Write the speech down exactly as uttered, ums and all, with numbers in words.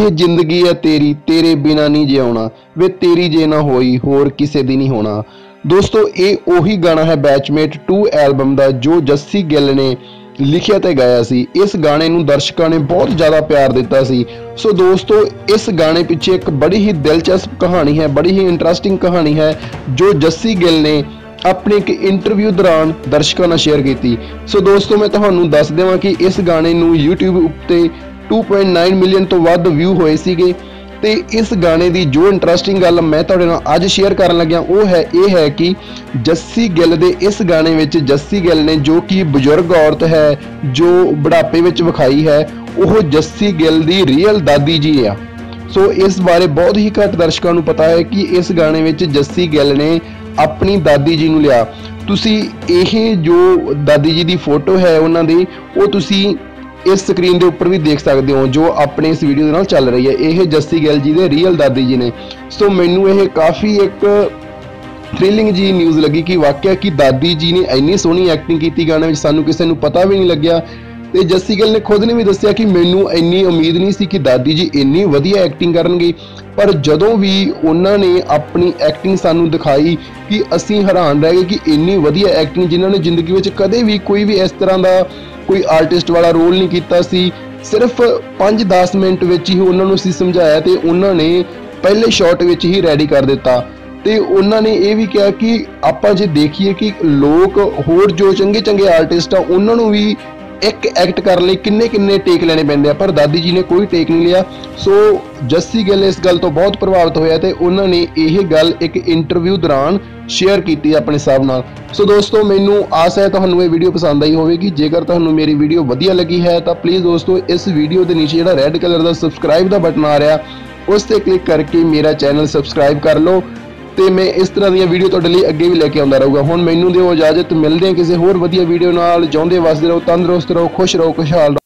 जिंदगी है तेरी तेरे बिना नहीं जियाउणा वे तेरी जे ना होई होर किसे दी नहीं होना। दोस्तों ये ओही गाना है बैचमेट टू एल्बम का जो जस्सी गिल ने लिखिया ते गाया सी। इस गाने नूं दर्शकों ने बहुत ज़्यादा प्यार दिता सी। सो दोस्तों इस गाने पीछे एक बड़ी ही दिलचस्प कहानी है, बड़ी ही इंटरेस्टिंग कहानी है जो जस्सी गिल ने अपने एक इंटरव्यू दौरान दर्शकों नाल शेयर की। सो दोस्तों मैं तुहानूं दस देवां कि इस गाने नूं यूट्यूब उत्ते टू पॉइंट नाइन मिलियन तो वध व्यू होए सीगे ते इस गाने की जो इंटरेस्टिंग गल मैं तुहाडे नाल अज शेयर करन लग्या वो है ये है कि जस्सी गिल दे इस गाने विच जस्सी गिल ने जो कि बजुर्ग औरत है जो बुढ़ापे विच विखाई है वो जस्सी गिल दी रियल दादी जी आ। सो इस बारे बहुत ही घट दर्शकों को पता है कि इस गाने विच जस्सी गिल ने अपनी दादी जी नूं लिया। तुसी ये जो दादी जी की फोटो है उन्हां दी वो तुसी इस स्क्रीन के उपर भी देख सकते हो जो अपने इस वीडियो के नाल चल रही है। यह जस्सी गिल जी दे रियल दादी जी ने। सो मैनू ये काफ़ी एक थ्रिलिंग जी न्यूज़ लगी कि वाकया कि दादी जी ने इन्नी सोहनी एक्टिंग की गाने में, सानू किसी को पता भी नहीं लग्या। तो जस्सी गिल ने खुद ने भी दस्सिया कि मैनू इन्नी उम्मीद नहीं सी कि दादी जी इन्नी वधिया एक्टिंग करनगे, पर जदों भी उन्होंने अपनी एक्टिंग सानू दिखाई कि असीं हैरान रह गए कि इन्नी वधिया एक्टिंग जिन्होंने जिंदगी में कदे भी कोई भी इस तरह का कोई आर्टिस्ट वाला रोल नहीं किया सी। सिर्फ पाँच दस मिनट विच ही उन्होंने सी समझाया तो उन्होंने पहले शॉट विच ही रेडी कर दिता। तो उन्होंने ये भी कहा कि आपां जे देखिए कि लोग होर जो चंगे चंगे आर्टिस्ट आ उन्होंने भी एक एक्ट करने लिए किन्ने किन्ने टेक लेने पैंदे, पर दादी जी ने कोई टेक नहीं लिया। सो जस्सी गिल इस गल तो बहुत प्रभावित होया ते उन्होंने यह गल एक इंटरव्यू दौरान शेयर की अपने हिसाब नाल। सो दोस्तों मैनू आस है तुहानू ये वीडियो पसंद आई होगी। जेकर तुहानू मेरी वीडियो वधिया लगी है तो प्लीज़ दोस्तों इस वीडियो के नीचे जो रेड कलर का सबसक्राइब का बटन आ रहा उस पर क्लिक करके मेरा चैनल सबसक्राइब कर लो। तो मैं इस तरह दी वीडियो तुहाडे लई अगे भी लेके आउंदा रहूँगा। हुण मैनू दिओ इजाजत, मिलदे हां किसी होर वधिया वीडियो नाल। जिउंदे वसदे रहो, तंदुरुस्त रहो, खुश रहो, खुशहाल रहो।